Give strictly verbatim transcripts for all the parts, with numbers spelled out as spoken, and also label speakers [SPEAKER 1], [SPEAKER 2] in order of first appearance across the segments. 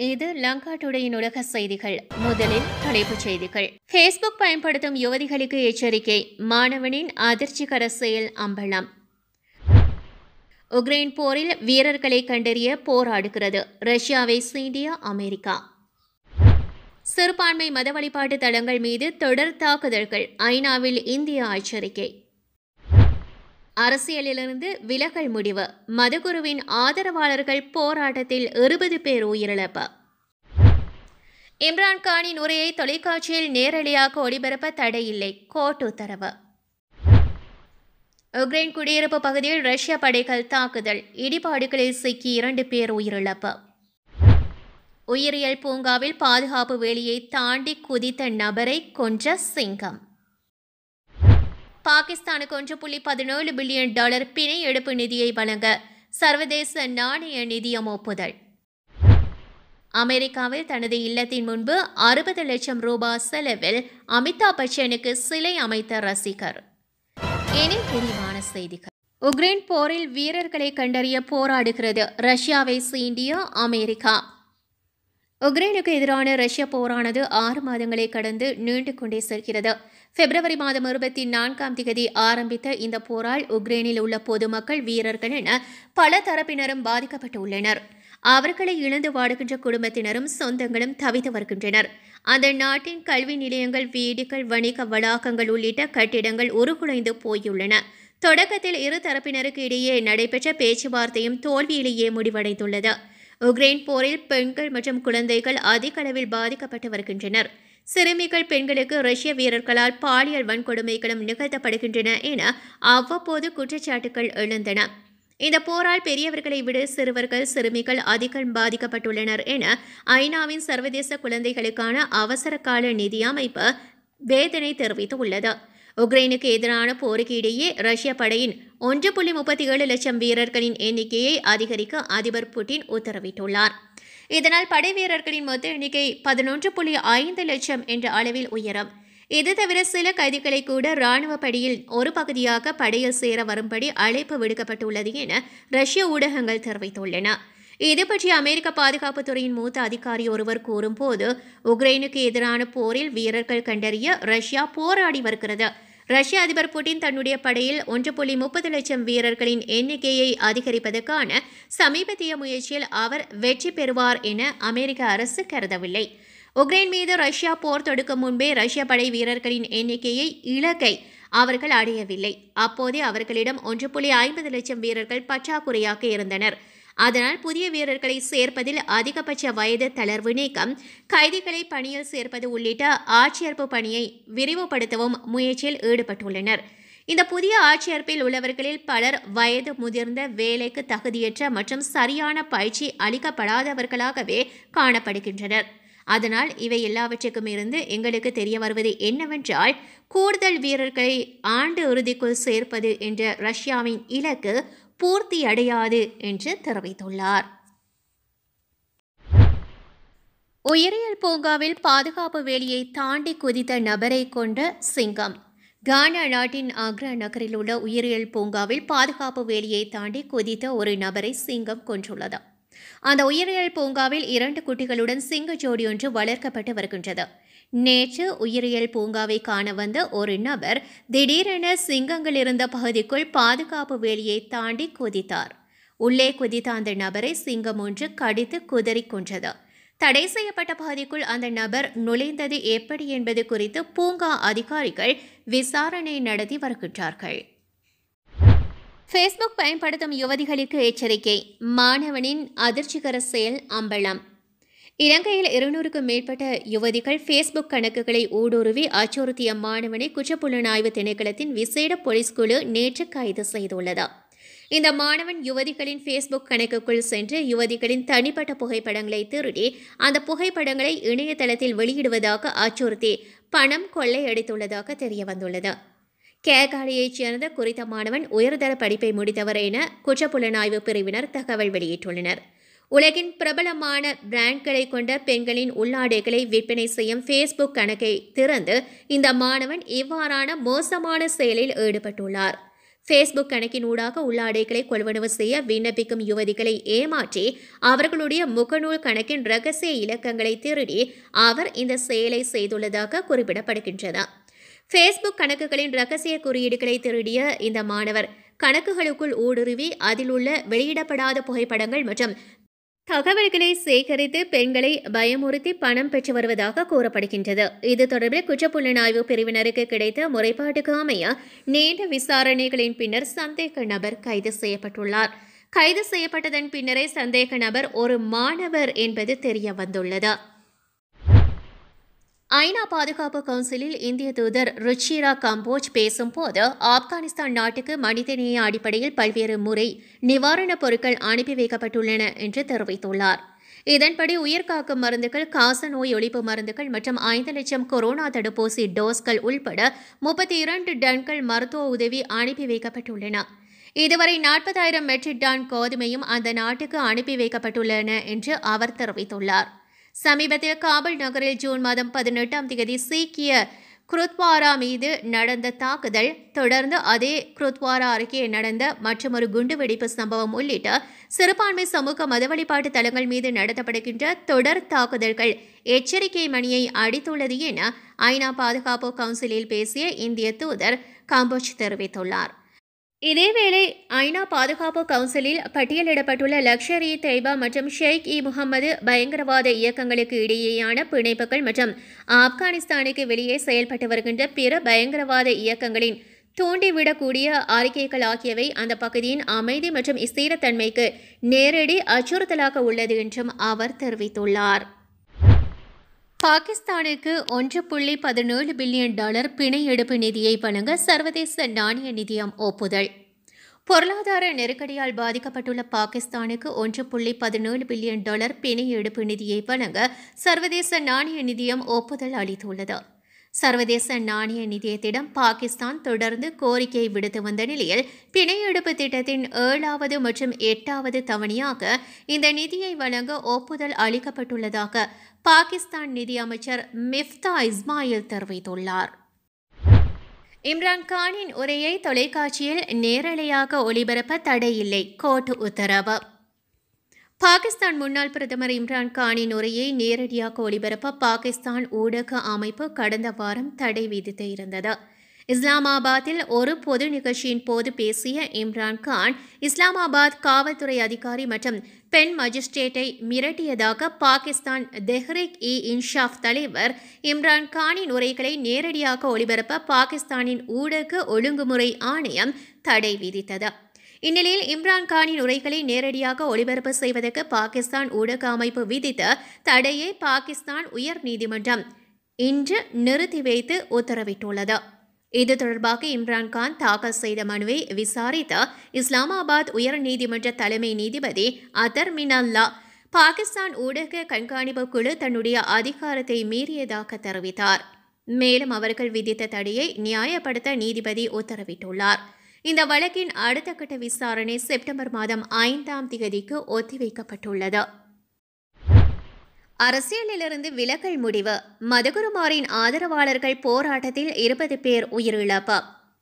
[SPEAKER 1] இது லங்கா டுடேயின் உலக செய்திகள். முதலில் தலைப்புச் செய்திகள். ஃபேஸ்புக் பயன்படுத்தும் யுவதிகளுக்கு எச்சரிக்கை. மாணவனின் அதிர்ச்சிகர செயல் அம்பலம். உக்ரைன் போரில் வீரர்களை கண்டறிய போராடுகிறது ரஷ்யாவை சீண்டிய அமெரிக்கா. சிறுபான்மை மத வழிபாட்டு தளங்கள் மீது தொடர் தாக்குதல்கள். ஐநாவில் இந்தியா எச்சரிக்கை. அரசியலிலிருந்து விலகல் முடிவு. மதகுருவின் ஆதரவாளர்கள் போராட்டத்தில் இருபது பேர் உயிரிழப்பு. இம்ரான்கானின் உரையை தொலைக்காட்சியில் நேரடியாக ஒளிபரப்ப தடையில்லை. கோர்ட் உத்தரவு. உக்ரைன் குடியிருப்பு பகுதியில் ரஷ்ய படைகள் தாக்குதல். இடிபாடுகளில் சிக்கி இரண்டு பேர் உயிரிழப்பு. உயிரியல் பூங்காவில் பாதுகாப்பு வேலியை தாண்டி குதித்த நபரை கொன்ற சிங்கம். பாகிஸ்தானுக்கு ஒன்று புள்ளி பதினேழு பில்லியன் டாலர் பிணை எடுப்பு நிதியை வழங்க சர்வதேச நாணய நிதியம் ஒப்புதல். அமெரிக்காவில் தனது இல்லத்தின் முன்பு அறுபது லட்சம் ரூபாய் செலவில் அமிதாப் பச்சனுக்கு சிலை அமைத்த ரசிகர். இனி விரிவான செய்திகள். உக்ரைன் போரில் வீரர்களை கண்டறிய போராடுகிறது ரஷ்யாவை சீண்டிய அமெரிக்கா. உக்ரைனுக்கு எதிரான ரஷ்ய போரானது ஆறு மாதங்களை கடந்து நீண்டு கொண்டே செல்கிறது. பிப்ரவரி மாதம் இருபத்தி நான்காம் தேதி ஆரம்பித்த இந்த போரால் உக்ரைனில் உள்ள பொதுமக்கள், வீரர்கள் என பல தரப்பினரும் பாதிக்கப்பட்டுள்ளனர். அவர்களை இழந்து வாடுகின்ற குடும்பத்தினரும் சொந்தங்களும் தவித்து வருகின்றனர். அந்த நாட்டின் கல்வி நிலையங்கள், வீடுகள், வணிக வளாகங்கள் உள்ளிட்ட கட்டிடங்கள் உருகுலைந்து போயுள்ளன. தொடக்கத்தில் இரு தரப்பினருக்கு இடையே நடைபெற்ற பேச்சுவார்த்தையும் தோல்வியிலேயே முடிவடைந்துள்ளது. உக்ரைன் போரில் பெண்கள் மற்றும் குழந்தைகள் அதிக அளவில் பாதிக்கப்பட்டு வருகின்றனர். சிறுமிகள், பெண்களுக்கு ரஷ்ய வீரர்களால் பாலியல் வன்கொடுமைகளும் நிகழ்த்தப்படுகின்றன என அவ்வப்போது குற்றச்சாட்டுகள் எழுந்தன. இந்த போரால் பெரியவர்களை விட சிறுவர்கள், சிறுமிகள் அதிகம் பாதிக்கப்பட்டுள்ளனர் என ஐநாவின் சர்வதேச குழந்தைகளுக்கான அவசர கால நிதி அமைப்பு வேதனை தெரிவித்துள்ளது. உக்ரைனுக்கு எதிரான போருக்கு இடையே ரஷ்ய படையின் ஒன்று புள்ளி முப்பத்தி ஏழு லட்சம் வீரர்களின் எண்ணிக்கையை அதிகரிக்க அதிபர் புட்டின் உத்தரவிட்டுள்ளார். இதனால் படை வீரர்களின் மொத்த எண்ணிக்கை பதினொன்று புள்ளி ஐந்து லட்சம் என்ற அளவில் உயரும். இது தவிர சில கைதிகளை கூட இராணுவ படையில் ஒரு பகுதியாக படையில் சேர வரும்படி அழைப்பு விடுக்கப்பட்டுள்ளது என ரஷ்ய ஊடகங்கள் தெரிவித்துள்ளன. இது பற்றி அமெரிக்க பாதுகாப்புத்துறையின் மூத்த அதிகாரி ஒருவர் கூறும்போது, உக்ரைனுக்கு எதிரான போரில் வீரர்கள் கண்டறிய ரஷ்யா போராடி வருகிறது. ரஷ்ய அதிபர் புட்டின் தன்னுடைய படையில் ஒன்று புள்ளி முப்பது லட்சம் வீரர்களின் எண்ணிக்கையை அதிகரிப்பதற்கான சமீபத்திய முயற்சியில் அவர் வெற்றி பெறுவார் என அமெரிக்க அரசு கருதவில்லை. உக்ரைன் மீது ரஷ்யா போர் தொடுக்கும் முன்பே ரஷ்ய படை வீரர்களின் எண்ணிக்கையை இலக்கை அவர்கள் அடையவில்லை. அப்போதே அவர்களிடம் ஒன்று புள்ளி ஐம்பது லட்சம் வீரர்கள் பற்றாக்குறையாக இருந்தனர். அதனால் புதிய வீரர்களை சேர்ப்பதில் அதிகபட்ச வயது தளர்வு நீக்கம், கைதிகளை பணியில் சேர்ப்பது உள்ளிட்ட ஆட்சேர்ப்பு பணியை விரிவுபடுத்தவும் முயற்சியில் ஈடுபட்டுள்ளனர். இந்த புதிய ஆட்சேர்ப்பில் உள்ளவர்களில் பலர் வயது முதிர்ந்த, வேலைக்கு தகுதியற்ற மற்றும் சரியான பயிற்சி அளிக்கப்படாதவர்களாகவே காணப்படுகின்றனர். அதனால் இவை எல்லாவற்றுக்கும் இருந்து எங்களுக்கு தெரிய வருவது என்னவென்றால், கூடுதல் வீரர்களை ஆண்டு இறுதிக்குள் சேர்ப்பது என்ற ரஷ்யாவின் இலக்கு பூர்த்தி அடையாது என்று தெரிவித்துள்ளார். உயிரியல் பூங்காவில் பாதுகாப்பு வேலியை தாண்டி குதித்த நபரை கொண்ட சிங்கம். கானா நாட்டின் ஆக்ரா நகரில் உள்ள உயிரியல் பூங்காவில் பாதுகாப்பு வேலியை தாண்டி குதித்த ஒரு நபரை சிங்கம் கொன்றுள்ளது. அந்த உயிரியல் பூங்காவில் இரண்டு குட்டிகளுடன் சிங்க ஜோடி ஒன்று வளர்க்கப்பட்டு வருகின்றது. நேற்று உயிரியல் பூங்காவை காண வந்த ஒரு நபர் திடீரென சிங்கங்கள் இருந்த பகுதிக்குள் பாதுகாப்பு வேலியை தாண்டி குதித்தார். உள்ளே குதித்த அந்த நபரை சிங்கம் ஒன்று கடித்து குதறி கொன்றது. தடை செய்யப்பட்ட பகுதிக்குள் அந்த நபர் நுழைந்தது எப்படி என்பது குறித்து பூங்கா அதிகாரிகள் விசாரணை நடத்தி வருகின்றார்கள். ஃபேஸ்புக் பயன்படுத்தும் யுவதிகளுக்கு எச்சரிக்கை. மாணவனின் அதிர்ச்சிகர செயல் அம்பலம். இலங்கையில் இருநூறுக்கும் மேற்பட்ட யுவதிகள் ஃபேஸ்புக் கணக்குகளை ஊடுருவி அச்சுறுத்திய மாணவனை குற்றப்புலனாய்வு திணைக்களத்தின் விசேட போலீஸ் குழு நேற்று கைது செய்துள்ளது. இந்த மாணவன் யுவதிகளின் ஃபேஸ்புக் கணக்குக்குள் சென்று யுவதிகளின் தனிப்பட்ட புகைப்படங்களை திருடி அந்த புகைப்படங்களை இணையதளத்தில் வெளியிடுவதாக அச்சுறுத்தி பணம் கொள்ளையடித்துள்ளதாக தெரியவந்துள்ளது. கேகாடியைச் சேர்ந்த குறித்த மாணவன் உயர்தர படிப்பை முடித்தவர் என குற்றப்புலனாய்வு பிரிவினர் தகவல் வெளியிட்டுள்ளனர். உலகின் பிரபலமான பிராண்ட்களை கொண்ட பெண்களின் உள்ளாடைகளை விற்பனை செய்யும் ஃபேஸ்புக் கணக்கை திறந்து இந்த மாணவன் இவ்வாறான மோசமான செயலில் ஈடுபட்டுள்ளார். ஃபேஸ்புக் கணக்கின் ஊடாக உள்ளாடைகளை கொள்வனவு செய்ய விண்ணப்பிக்கும் யுவதிகளை ஏமாற்றி அவர்களுடைய முகநூல் கணக்கின் இரகசிய இலக்கங்களை திருடி அவர் இந்த செயலை செய்துள்ளதாக குறிப்பிடப்படுகின்றது. ஃபேஸ்புக் கணக்குகளின் இரகசிய குறியீடுகளை திருடிய இந்த மாணவர் கணக்குகளுக்குள் ஊடுருவி அதில் உள்ள வெளியிடப்படாத புகைப்படங்கள் மற்றும் தகவல்களை சேகரித்து பெண்களை பயமுறுத்தி பணம் பெற்று வருவதாக கூறப்படுகின்றது. இது தொடர்பில் குற்றப்புலனாய்வு பிரிவினருக்கு கிடைத்த முறைப்பாட்டுக்கு அமைய நீண்ட விசாரணைகளின் பின்னர் சந்தேக நபர் கைது செய்யப்பட்டுள்ளார். கைது செய்யப்பட்டதன் பின்னரே சந்தேக நபர் ஒரு மாணவர் என்பது தெரிய வந்துள்ளது. ஐநா பாதுகாப்பு கவுன்சிலில் இந்திய தூதர் ருச்சிரா கம்போஜ் பேசும்போது ஆப்கானிஸ்தான் நாட்டுக்கு மனிதநேய அடிப்படையில் பல்வேறு முறை நிவாரணப் பொருட்கள் அனுப்பி வைக்கப்பட்டுள்ளன என்று தெரிவித்துள்ளார். இதன்படி உயிர்காக்கும் மருந்துகள், காச நோய் ஒழிப்பு மருந்துகள் மற்றும் ஐந்து லட்சம் கொரோனா தடுப்பூசி டோஸ்கள் உள்பட முப்பத்தி இரண்டு டன்கள் மருத்துவ உதவி அனுப்பி வைக்கப்பட்டுள்ளன. இதுவரை நாற்பதாயிரம் மெட்ரிக் டன் கோதுமையும் அந்த நாட்டுக்கு அனுப்பி வைக்கப்பட்டுள்ளன என்று அவர் தெரிவித்துள்ளார். சமீபத்தில் காபுல் நகரில் ஜூன் மாதம் பதினெட்டாம் தேதி சீக்கிய குருத்வாரா மீது நடந்த தாக்குதல், தொடர்ந்து அதே குருத்வாரா அருகே நடந்த மற்றொரு குண்டுவெடிப்பு சம்பவம் உள்ளிட்ட சிறுபான்மை சமூக மத வழிபாட்டு தலங்கள் மீது நடத்தப்படுகின்ற தொடர் தாக்குதல்கள் எச்சரிக்கை மணியை அடித்துள்ளது என ஐநா பாதுகாப்பு கவுன்சிலில் பேசிய இந்திய தூதர் கம்போஜ் தெரிவித்துள்ளார். இதேவேளை ஐநா பாதுகாப்பு கவுன்சிலில் பட்டியலிடப்பட்டுள்ள லக்ஷர் இ தொய்பா மற்றும் ஷேக் இ முகமது பயங்கரவாத இயக்கங்களுக்கு இடையேயான பிணைப்புகள் மற்றும் ஆப்கானிஸ்தானுக்கு வெளியே செயல்பட்டு வருகின்ற பிற பயங்கரவாத இயக்கங்களின் தூண்டிவிடக்கூடிய அறிக்கைகள் ஆகியவை அந்த பகுதியின் அமைதி மற்றும் ஸ்திரத்தன்மைக்கு நேரடி அச்சுறுத்தலாக உள்ளது என்றும் அவர் தெரிவித்துள்ளார். பாகிஸ்தானுக்கு ஒன்று புள்ளி பதினேழு பில்லியன் டாலர் பிணை எடுப்பு நிதியை வழங்க சர்வதேச நாணய நிதியம் ஒப்புதல். பொருளாதார நெருக்கடியால் பாதிக்கப்பட்டுள்ள பாகிஸ்தானுக்கு ஒன்று புள்ளி பதினேழு பில்லியன் டாலர் பிணை எடுப்பு நிதியை வழங்க சர்வதேச நாணய நிதியம் ஒப்புதல் அளித்துள்ளது. சர்வதேச நாணய நிதியத்திடம் பாகிஸ்தான் தொடர்ந்து கோரிக்கை விடுத்து வந்த நிலையில் பிணை எடுப்பு திட்டத்தின் ஏழாவது மற்றும் எட்டாவது தவணையாக இந்த நிதியை வழங்க ஒப்புதல் அளிக்கப்பட்டுள்ளதாக பாகிஸ்தான் நிதி அமைச்சர் மிஃப்தா இஸ்மாயில் தெரிவித்துள்ளார். இம்ரான் கானின் உரையை தொலைக்காட்சியில் நேரலையாக ஒளிபரப்ப தடையில்லை, கோர்ட் உத்தரவு. பாகிஸ்தான் முன்னாள் பிரதமர் இம்ரான் கானின் உரையை நேரடியாக ஒளிபரப்ப பாகிஸ்தான் ஊடக அமைப்பு கடந்த வாரம் தடை விதித்து இருந்தது. இஸ்லாமாபாத்தில் ஒரு பொது நிகழ்ச்சியின் போது பேசிய இம்ரான் கான், இஸ்லாமாபாத் காவல்துறை அதிகாரி மற்றும் பெண் மஜிஸ்ட்ரேட்டை மிரட்டியதாக பாகிஸ்தான் தெஹ்ரிக் இ இன்சாஃப் தலைவர் இம்ரான் கானின் உரைகளை நேரடியாக ஒளிபரப்ப பாகிஸ்தானின் ஊடக ஒழுங்குமுறை ஆணையம் தடை விதித்தது. இந்நிலையில் இம்ரான் கானின் உரைகளை நேரடியாக ஒளிபரப்பு செய்வதற்கு பாகிஸ்தான் ஊடக அமைப்பு விதித்த தடையை பாகிஸ்தான் உயர் நீதிமன்றம் இன்று நிறுத்தி வைத்து உத்தரவிட்டுள்ளது. இது தொடர்பாக இம்ரான் கான் தாக்கல் செய்த மனுவை விசாரித்த இஸ்லாமாபாத் உயர் நீதிமன்ற தலைமை நீதிபதி அதர் மினல்லா, பாகிஸ்தான் ஊடக கண்காணிப்பு குழு தன்னுடைய அதிகாரத்தை மீறியதாக தெரிவித்தார். மேலும் அவர்கள் விதித்த தடையை நியாயப்படுத்த நீதிபதி உத்தரவிட்டுள்ளார். இந்த வழக்கின் அடுத்த கட்ட விசாரணை செப்டம்பர் மாதம் ஐந்தாம் தேதிக்கு ஒத்திவைக்கப்பட்டுள்ளது. அரசியலிலிருந்து விலகல் முடிவு. மதகுருமாரின் ஆதரவாளர்கள் போராட்டத்தில் இருபது பேர் உயிரிழப்பு.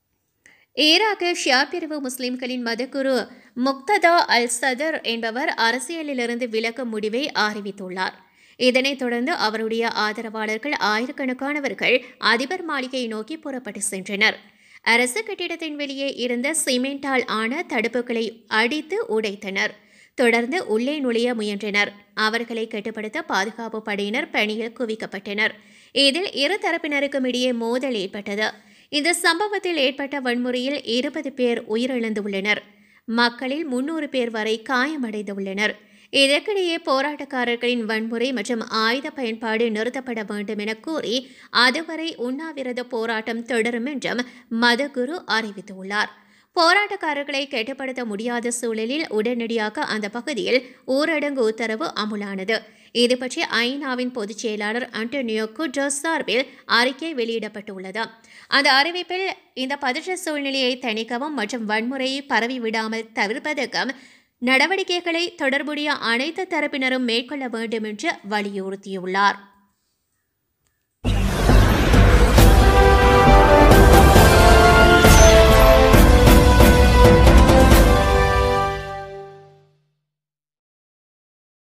[SPEAKER 1] ஈராக் ஷியா பிரிவு முஸ்லிம்களின் மதகுரு முக்ததா அல் சதர் என்பவர் அரசியலிலிருந்து விலகும் முடிவை அறிவித்துள்ளார். இதனைத் தொடர்ந்து அவருடைய ஆதரவாளர்கள் ஆயிரக்கணக்கானவர்கள் அதிபர் மாளிகையை நோக்கி புறப்பட்டு சென்றனர். அரசு கட்டிடத்தின் வெளியே இருந்த சிமெண்டால் ஆன தடுப்புகளை அடித்து உடைத்தனர். தொடர்ந்து உள்ளே நுழைய முயன்றனர். அவர்களை கட்டுப்படுத்த பாதுகாப்பு படையினர் பணியில் குவிக்கப்பட்டனர். இதில் இரு தரப்பினருக்கும் இடையே மோதல் ஏற்பட்டது. இந்த சம்பவத்தில் ஏற்பட்ட வன்முறையில் இருபது பேர் உயிரிழந்துள்ளனர். மக்களில் முன்னூறு பேர் வரை காயமடைந்துள்ளனர். இதற்கிடையே போராட்டக்காரர்களின் வன்முறை மற்றும் ஆயுத பயன்பாடு நிறுத்தப்பட வேண்டும் என கூறி அதுவரை உண்ணாவிரத போராட்டம் தொடரும் என்றும் மதகுரு அறிவித்துள்ளார். போராட்டக்காரர்களை கட்டுப்படுத்த முடியாத சூழலில் உடனடியாக அந்த பகுதியில் ஊரடங்கு உத்தரவு அமுலானது. இது பற்றி ஐநாவின் பொதுச் செயலாளர் அண்டோனியோ குட்ரோஸ் சார்பில் அறிக்கை வெளியிடப்பட்டுள்ளது. அந்த அறிவிப்பில் இந்த பதற்ற சூழ்நிலையை தணிக்கவும் மற்றும் வன்முறையை பரவிவிடாமல் தவிர்ப்பதற்கும் நடவடிக்கைகளை தொடர்புடைய அனைத்து தரப்பினரும் மேற்கொள்ள வேண்டும் என்று வலியுறுத்தியுள்ளார்.